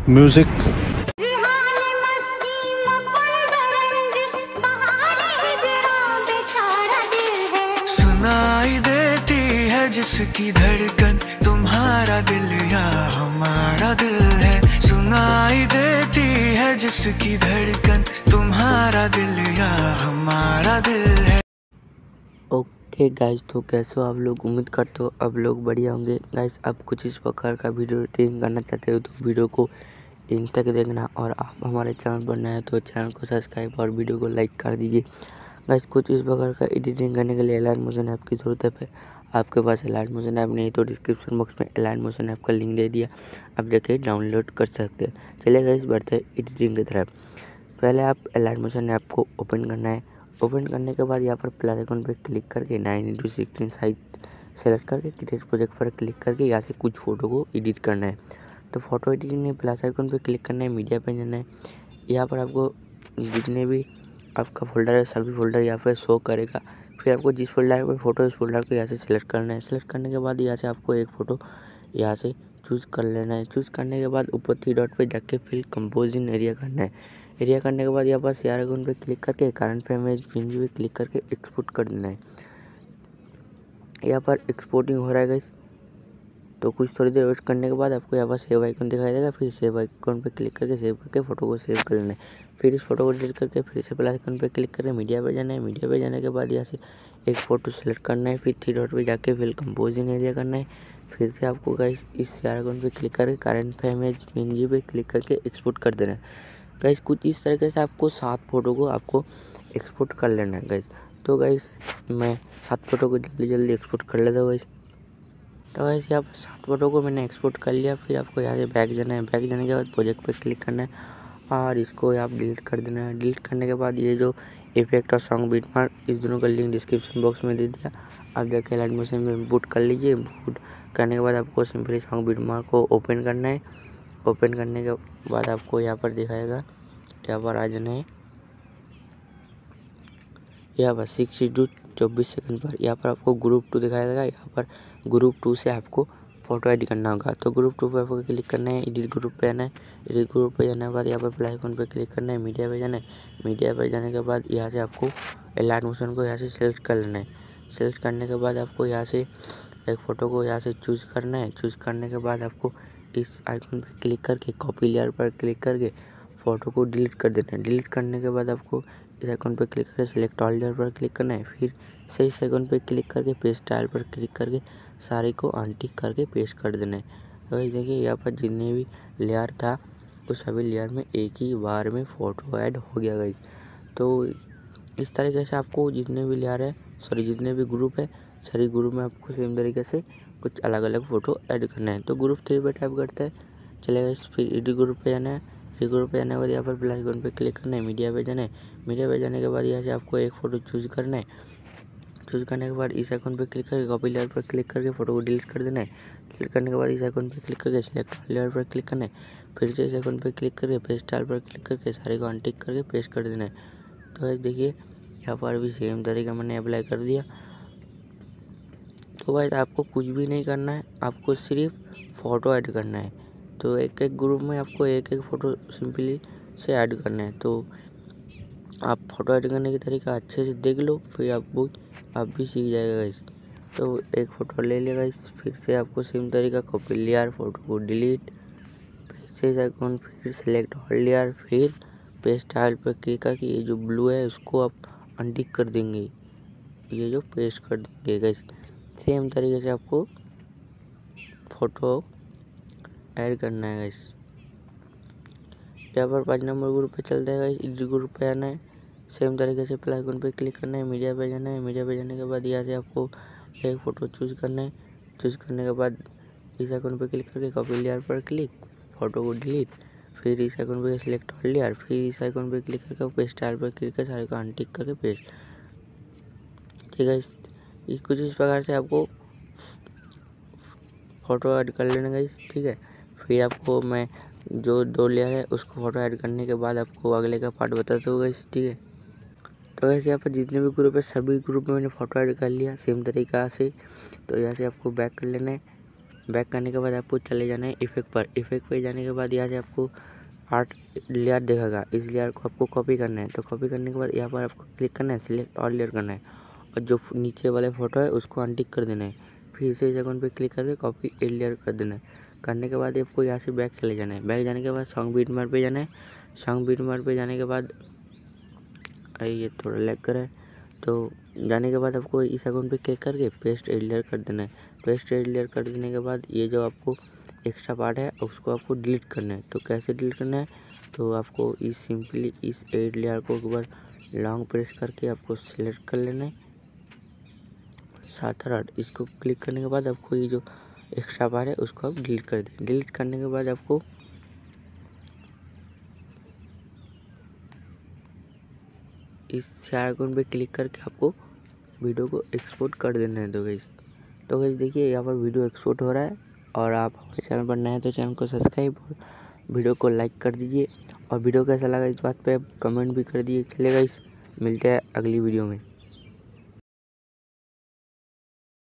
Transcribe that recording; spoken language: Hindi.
म्यूजिक। सुनाई देती है जिसकी धड़कन तुम्हारा दिल या हमारा दिल है। सुनाई देती है जिसकी धड़कन तुम्हारा दिल या हमारा दिल है। ओके गाइस, तो कैसे हो आप लोग? उम्मीद करते हो अब लोग बढ़िया होंगे। गाइस, आप कुछ इस प्रकार का वीडियो एडिटिंग करना चाहते हो तो वीडियो को इन तक देखना, और आप हमारे चैनल पर नए हैं तो चैनल को सब्सक्राइब और वीडियो को लाइक कर दीजिए। गाइस, कुछ इस प्रकार का एडिटिंग करने के लिए एलाइट मोशन ऐप की ज़रूरत है। आपके पास एलाइट मोशन ऐप नहीं तो डिस्क्रिप्शन बॉक्स में एलाइट मोशन ऐप का लिंक दे दिया, आप जाके डाउनलोड कर सकते हैं। चलिए गाइस, बढ़ते हैं एडिटिंग की तरफ। पहले आप एलाइट मोशन ऐप को ओपन करना है। ओपन करने के बाद यहाँ पर प्लस आइकन पर क्लिक करके 9:16 साइज सेलेक्ट करके क्रिएट प्रोजेक्ट पर क्लिक करके यहाँ से कुछ फ़ोटो को एडिट करना है। तो फोटो एडिटिंग में प्लस आइकन पे क्लिक करना है, मीडिया पे जाना है। यहाँ पर आपको जितने भी आपका फोल्डर है सभी फोल्डर यहाँ पर शो करेगा। फिर आपको जिस फोल्डर में फ़ोटो इस फोल्डर को यहाँ से सिलेक्ट करना है। सिलेक्ट करने के बाद यहाँ से आपको एक फ़ोटो यहाँ से चूज़ कर लेना है। चूज़ करने के बाद ऊपर 3 डॉट पे जाके फिर कंपोजिंग एरिया करना है। एरिया करने के बाद यहाँ पर शेयर आइकन पे क्लिक करके करंट फ्रेम इमेज पे क्लिक करके एक्सपोर्ट कर देना है। यहाँ पर एक्सपोर्टिंग हो रहा है गाइस, तो कुछ थोड़ी देर वेट करने के बाद आपको यहाँ पर सेव आइकन दिखाई देगा। फिर सेव आइकन पे क्लिक करके सेव करके फ़ोटो को सेव कर लेना है। फिर इस फोटो को डिलीट करके फिर से प्लस आइकन पे क्लिक करके मीडिया पे जाना है। मीडिया पे जाने के बाद यहाँ से एक फ़ोटो सेलेक्ट करना है। फिर 3 डॉट पे जाके फिर कंपोजिंग एरिया करना है। फिर से आपको गाइस इस शेयर आइकन पे क्लिक करके करंट फ्रेम इमेज पे क्लिक करके एक्सपोर्ट कर देना है। गाइस, कुछ इस तरीके से आपको 7 फोटो को आपको एक्सपोर्ट कर लेना है गाइस। तो गाइस, मैं 7 फोटो को जल्दी एक्सपोर्ट कर लेता हूँ गाइस। तो गाइस, यहाँ पर 7 फोटो को मैंने एक्सपोर्ट कर लिया। फिर आपको यहाँ से बैक जाना है। बैक जाने के बाद प्रोजेक्ट पे क्लिक करना है और इसको आप डिलीट कर देना है। डिलीट करने के बाद ये जो इफेक्ट और सॉन्ग बीटमार्क, इस दोनों का लिंक डिस्क्रिप्शन बॉक्स में दे दिया, आप जाके एलाइट मोशन में इनपुट कर लीजिए। इनपुट करने के बाद आपको सिंपली सॉन्ग बीटमार्क को ओपन करना है। ओपन करने के बाद आपको यहाँ पर दिखाएगा, यहाँ पर आ जाना है। यहाँ पर 6:24 सेकंड पर यहाँ पर आपको ग्रुप 2 दिखाई देगा। यहाँ पर ग्रुप 2 से आपको फोटो एडिट करना होगा। तो ग्रुप 2 पे आपको क्लिक करना है, एडिट ग्रुप पे आना है। एडिट ग्रुप पे जाने के बाद यहाँ पर प्लस आइकन पे क्लिक करना है, मीडिया पे जाना है। मीडिया पे जाने के बाद यहाँ से आपको एलाइट मोशन को यहाँ से सिलेक्ट कर लेना है। सिलेक्ट करने के बाद आपको यहाँ से एक फ़ोटो को यहाँ से चूज़ करना है। चूज़ करने के बाद आपको इस आइकन पर क्लिक करके कॉपी लेयर पर क्लिक करके फ़ोटो को डिलीट कर देना है। डिलीट करने के बाद आपको इस आइकन पर क्लिक करके सिलेक्ट ऑल लेयर पर क्लिक करना है। फिर से इस आइकन पर क्लिक करके पेस्ट स्टाइल पर क्लिक करके सारे को अनटिक करके पेस्ट कर देना है। तो देखिए, यहाँ पर जितने भी लेयर था उस सभी लेयर में एक ही बार में फ़ोटो ऐड हो गया गाइस। तो इस तरीके से आपको जितने भी लेयर है जितने भी ग्रुप है सारी ग्रुप में आपको सेम तरीके से कुछ अलग अलग फ़ोटो ऐड करना है। तो ग्रुप 3 पे टाइप करते हैं, चलेगा। फिर एडिट ग्रुप पे जाना है। एडिट ग्रुप पे जाने के बाद यहाँ पर प्लस आइकन पे क्लिक करना है, मीडिया पे जाना है। मीडिया पे जाने के बाद यहाँ से आपको एक फ़ोटो चूज़ करना है। चूज़ करने के बाद इस आइकन पे क्लिक करके कॉपी लेयर पर क्लिक करके फ़ोटो को डिलीट कर देना है। डिलीट करने के बाद इस आइकन पे क्लिक करके सिलेक्ट लेयर पर क्लिक करना है। फिर से इस आइकन पे क्लिक करके पेस्ट स्टाइल पर क्लिक करके सारे को अनटिक करके पेस्ट कर देना है। तो देखिए, यहाँ पर भी सेम तरीका मैंने अप्लाई कर दिया। तो भाई, आपको कुछ भी नहीं करना है, आपको सिर्फ फ़ोटो ऐड करना है। तो एक एक ग्रुप में आपको एक एक फ़ोटो सिंपली से ऐड करना है। तो आप फ़ोटो ऐड करने की तरीका अच्छे से देख लो, फिर आप भी सीख जाएगा गाइस। तो एक फ़ोटो ले लिया गाइस। फिर से आपको सेम तरीका कॉपी लेयर, फ़ोटो को डिलीट, फिर से आइकन, फिर सेलेक्ट ऑल लेयर, फिर पेस्ट स्टाइल पर क्लिक करके ये जो ब्लू है उसको आप अनटिक कर देंगे, ये जो पेस्ट कर देंगे गाइस। सेम तरीके से आपको फ़ोटो ऐड करना है गाइस। यहाँ पर 5 नंबर ग्रुप पे चलता है गाइस। एडिट ग्रुप पे आना है। सेम तरीके से प्लस आइकन पे क्लिक करना है, मीडिया पे जाना है। मीडिया पे जाने के बाद यहाँ से आपको एक फ़ोटो चूज़ करना है। चूज़ करने के बाद इस आइकन पे क्लिक करके कॉपी लेयर पर क्लिक, फ़ोटो को डिलीट, फिर इस आइकन पे सिलेक्ट ऑल लेयर, फिर इस आइकन पे क्लिक करके पेस्ट स्टाइल पर क्लिक कर सारे को अनटिक करके पेस्ट। ठीक है, कुछ इस प्रकार से आपको फ़ोटो ऐड कर लेना गाइस। ठीक है, फिर आपको मैं जो 2 लेयर है उसको फ़ोटो ऐड करने के बाद आपको अगले का पार्ट बताता हूँ गाइस। ठीक है, तो वैसे यहाँ पर जितने भी ग्रुप है सभी ग्रुप में मैंने फ़ोटो ऐड कर लिया सेम तरीका से। तो यहाँ से आपको बैक कर लेना है। बैक करने के बाद आपको चले जाना है इफेक्ट पर। इफेक्ट पे जाने के बाद यहाँ से आपको आर्ट लेयर दिखेगा, इस लेयर को आपको कॉपी करना है। तो कॉपी करने के बाद यहाँ पर आपको क्लिक करना है, सिलेक्ट ऑल लेयर करना है और जो नीचे वाले फोटो है उसको अनटिक कर देना है। फिर से इस आइकन पे क्लिक करके कॉपी एड लेयर कर देना है। करने के बाद आपको यहाँ से बैक चले जाना है। बैक जाने के बाद सॉन्ग बीट मार्क पे जाना है। सॉन्ग बीट मार्क पे जाने के बाद ये थोड़ा लैग कर है, तो जाने के बाद आपको इस आइकन पे क्लिक करके पेस्ट एड लेयर कर देना है। पेस्ट एड लेयर कर देने के बाद ये जो आपको एक्स्ट्रा पार्ट है उसको आपको डिलीट करना है। तो कैसे डिलीट करना है, तो आपको इस सिंपली इस एड लेयर को एक बार लॉन्ग प्रेस करके आपको सिलेक्ट कर लेना है 7/8। इसको क्लिक करने के बाद आपको ये जो एक्स्ट्रा पार्ट है उसको आप डिलीट कर दें। डिलीट करने के बाद आपको इस आइकन पे क्लिक करके आपको वीडियो को एक्सपोर्ट कर देना है। तो गाइस देखिए यहाँ पर वीडियो एक्सपोर्ट हो रहा है। और आप हमारे चैनल पर नए हैं तो चैनल को सब्सक्राइब और वीडियो को लाइक कर दीजिए। और वीडियो कैसा लगा इस बात पे कमेंट भी कर दीजिए। चलिए गाइस, मिलते हैं अगली वीडियो में।